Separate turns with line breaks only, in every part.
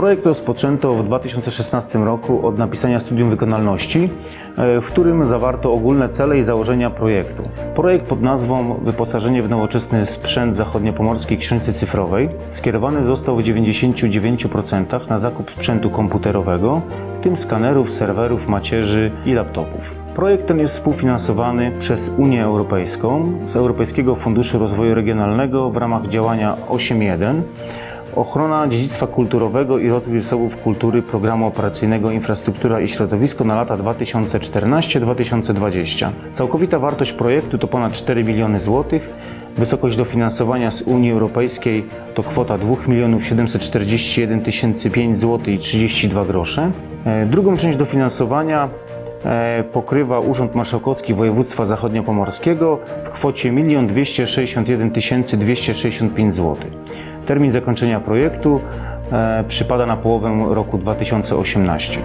Projekt rozpoczęto w 2016 roku od napisania studium wykonalności, w którym zawarto ogólne cele i założenia projektu. Projekt pod nazwą Wyposażenie w nowoczesny sprzęt zachodniopomorskiej księżnicy cyfrowej skierowany został w 99% na zakup sprzętu komputerowego, w tym skanerów, serwerów, macierzy i laptopów. Projekt ten jest współfinansowany przez Unię Europejską z Europejskiego Funduszu Rozwoju Regionalnego w ramach działania 8.1 Ochrona dziedzictwa kulturowego i rozwój zasobów kultury Programu Operacyjnego Infrastruktura i Środowisko na lata 2014-2020. Całkowita wartość projektu to ponad 4 miliony złotych. Wysokość dofinansowania z Unii Europejskiej to kwota 2 741 500 zł i 32 grosze. Drugą część dofinansowania pokrywa Urząd Marszałkowski Województwa Zachodniopomorskiego w kwocie 1 261 265 zł. Termin zakończenia projektu przypada na połowę roku 2018.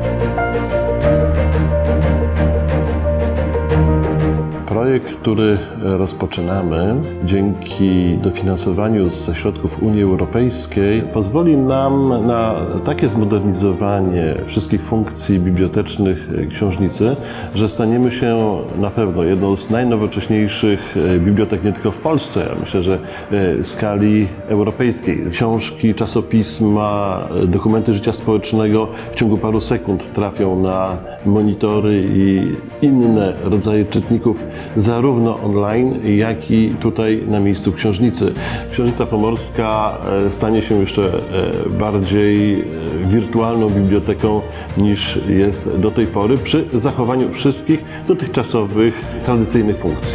Projekt, który rozpoczynamy dzięki dofinansowaniu ze środków Unii Europejskiej, pozwoli nam na takie zmodernizowanie wszystkich funkcji bibliotecznych książnicy, że staniemy się na pewno jedną z najnowocześniejszych bibliotek nie tylko w Polsce, ja myślę, że w skali europejskiej. Książki, czasopisma, dokumenty życia społecznego w ciągu paru sekund trafią na monitory i inne rodzaje czytników, zarówno online, jak i tutaj na miejscu w książnicy. Książnica Pomorska stanie się jeszcze bardziej wirtualną biblioteką niż jest do tej pory, przy zachowaniu wszystkich dotychczasowych, tradycyjnych funkcji.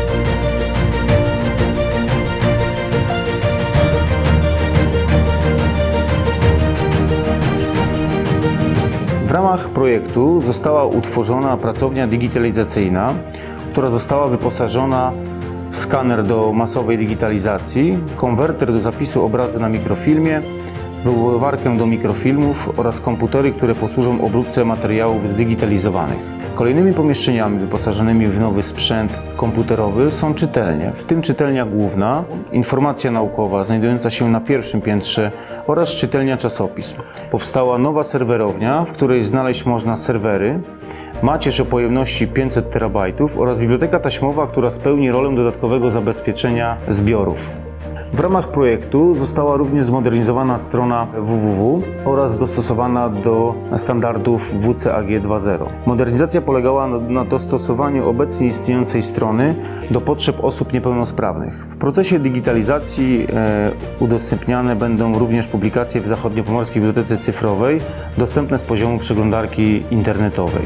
W ramach projektu została utworzona pracownia digitalizacyjna, która została wyposażona w skaner do masowej digitalizacji, konwerter do zapisu obrazu na mikrofilmie, wywoływarkę do mikrofilmów oraz komputery, które posłużą obróbce materiałów zdigitalizowanych. Kolejnymi pomieszczeniami wyposażonymi w nowy sprzęt komputerowy są czytelnie, w tym czytelnia główna, informacja naukowa znajdująca się na pierwszym piętrze oraz czytelnia czasopism. Powstała nowa serwerownia, w której znaleźć można serwery, macierz o pojemności 500 terabajtów oraz biblioteka taśmowa, która spełni rolę dodatkowego zabezpieczenia zbiorów. W ramach projektu została również zmodernizowana strona www oraz dostosowana do standardów WCAG 2.0. Modernizacja polegała na dostosowaniu obecnie istniejącej strony do potrzeb osób niepełnosprawnych. W procesie digitalizacji udostępniane będą również publikacje w Zachodniopomorskiej Bibliotece Cyfrowej dostępne z poziomu przeglądarki internetowej.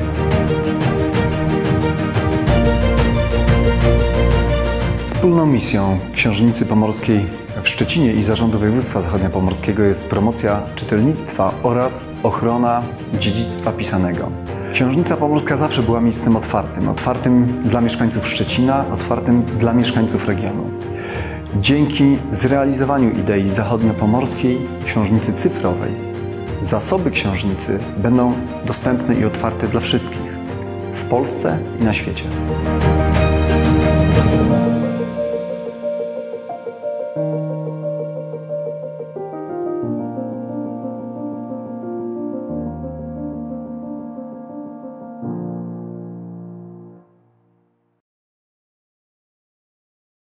Wspólną misją Książnicy Pomorskiej w Szczecinie i Zarządu Województwa Zachodniopomorskiego jest promocja czytelnictwa oraz ochrona dziedzictwa pisanego. Książnica Pomorska zawsze była miejscem otwartym dla mieszkańców Szczecina, otwartym dla mieszkańców regionu. Dzięki zrealizowaniu idei zachodniopomorskiej książnicy cyfrowej zasoby książnicy będą dostępne i otwarte dla wszystkich w Polsce i na świecie.